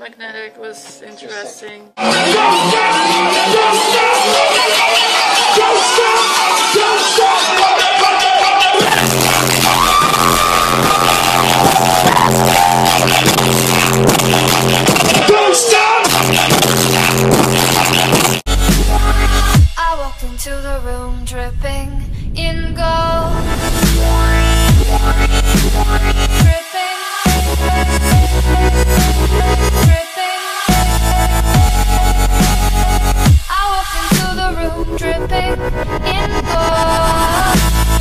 magnetic was interesting. I walked into the room dripping in gold. Dripping, dripping. I walked into the room dripping in gold.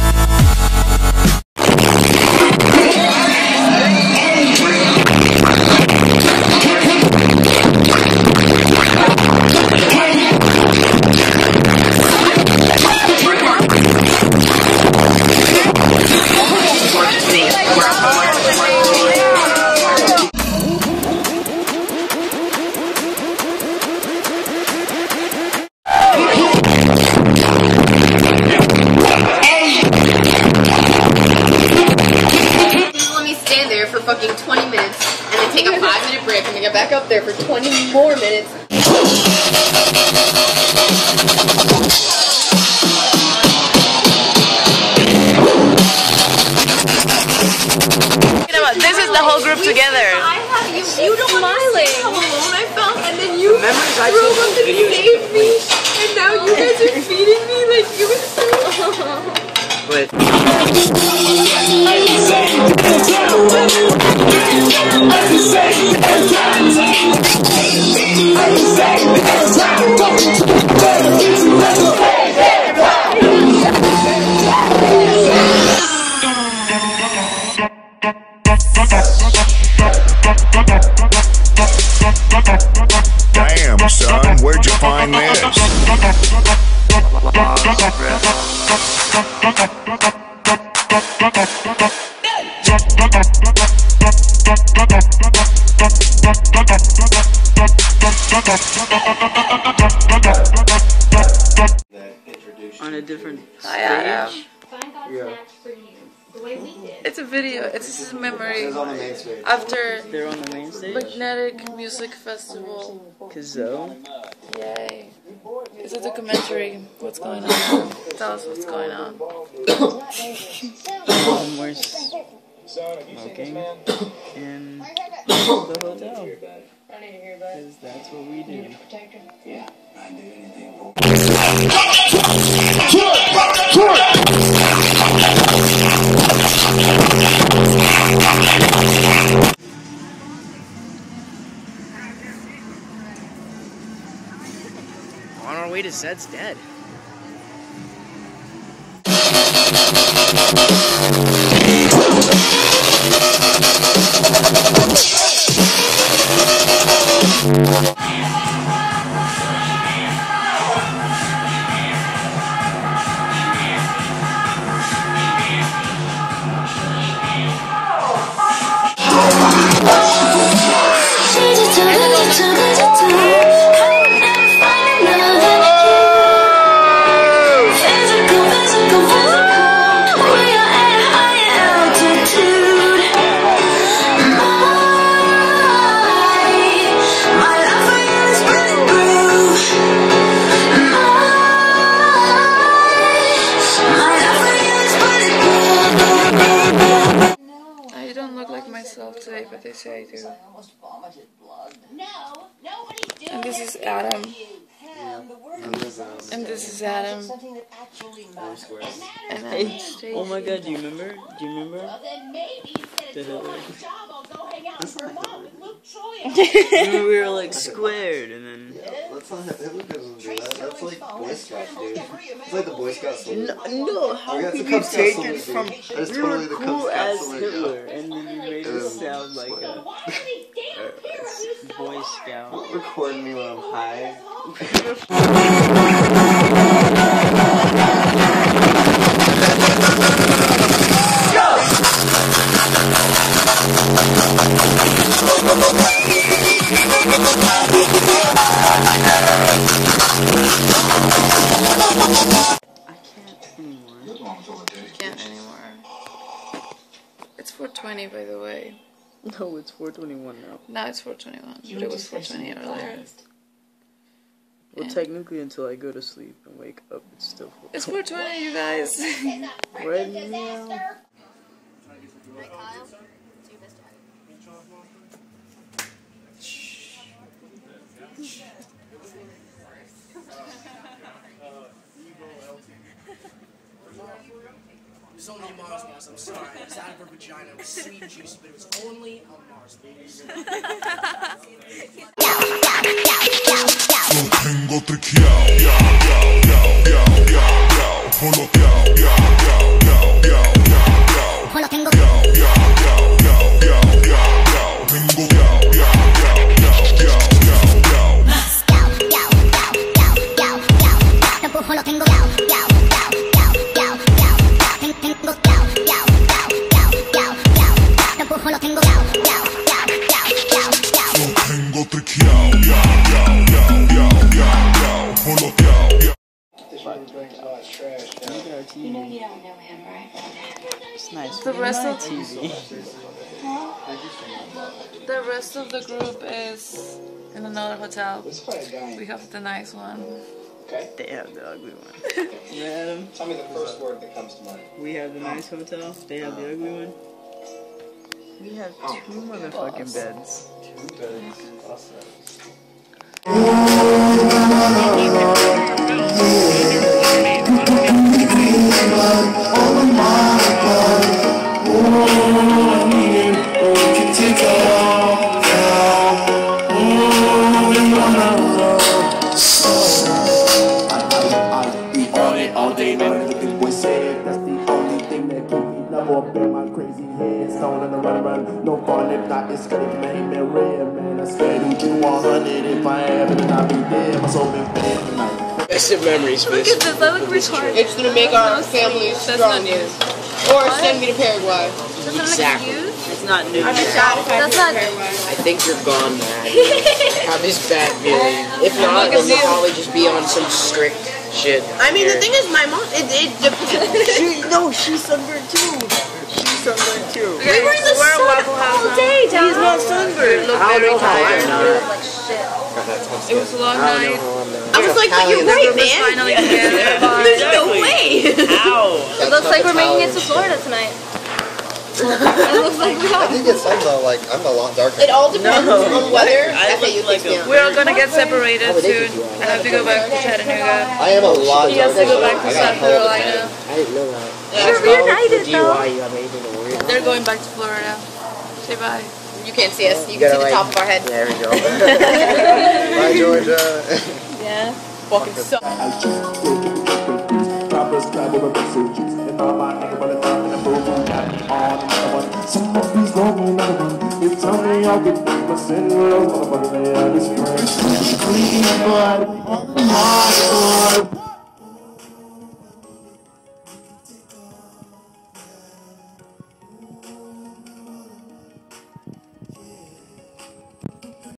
For fucking 20 minutes and then take a 5-minute break and then get back up there for 20 more minutes. This is the whole group together. I have you don't smiling. How alone I felt, and then you drove up and saved me, and now you guys are feeding me like you were so. But damn, son, where'd you find this? on a different stage. Yeah. Yeah. It's a video. It's a memory. It's on the main stage. After They're on the main stage? Magnetic Music Festival. Kazoo? Yay. It's a documentary. What's going on? Tell us what's going on. We're smoking in the hotel. Because that's what we do. Yeah. I do anything for On our way to Zed's dead. Today, but they say I do. And this is Adam. And this is Adam. And Hey, oh my god, do you remember? The Hitler? Remember we were like squared and then... That's not Hitler doesn't do that. That's like Boy Scouts, dude. It's like the Boy Scout salute. No, how that's could the you Cub Scout take salute, it dude. from... That is We totally were the Cub cool Scout as salute, Hitler, yeah. and then you made it sound like a Boy Scout. Don't record me when I'm high. Can't anymore. It's 4:20, by the way. No, it's 4:21 now. Now it's 4:21, but it was 4:20 earlier. Well, technically, until I go to sleep and wake up, it's still 4:20. It's 4:20, you guys. Right now. Right, Kyle? Do your best job. It was only a Mars base, I'm sorry. It was out of her vagina. It was sweet and juicy, but it was only a Mars base. Tengo triqueado, Lo tengo. Lo tengo. You know you don't know him, right? It's nice. The rest of TV. the rest of the group is in another hotel. We have the nice one. Okay. They have the ugly one. Madam, Tell me the first word that comes to mind. we have the nice hotel. They have the ugly one. We have two motherfucking beds. No fun if not, it's gonna make me red, man. I swear to you 100 if I have it and I'll be dead. My soul been fed tonight. Best of memories, Look at this, I look retarded. It's gonna make our family stronger. Or send me to Paraguay. Exactly. It's not new. That's not. I think you're gone, man. Have this bad feeling. If not, then we'll probably just be on some strict shit. I mean, the thing is, my mom, it depends. No, she's sunburned too. She's sunburned too. We were in the sun all day, Dad. He's not sunburned. Look I very don't know how tired. I'm not. It was a long night. I was like, but you're The right, group is man. finally together. There's no way. Ow. It looks like we're making it to Florida tonight. It looks like we I are. think it's some though, like, I'm a lot darker. It all depends on whether I FAU look like kicks me a- out. We're all gonna get separated soon. I have to go back to Chattanooga. I am a lot He has to go back to I got South a hell of a Carolina. I didn't know that. You're reunited though. You have anything to worry about? They're going back to Florida. Say bye. You can't see us. You can see the top of our head. There we go. Bye, Georgia. Yeah. Fucking suck. Tell me I'll get my sin low, motherfucker, they have this friend. Clean blood, oh my God.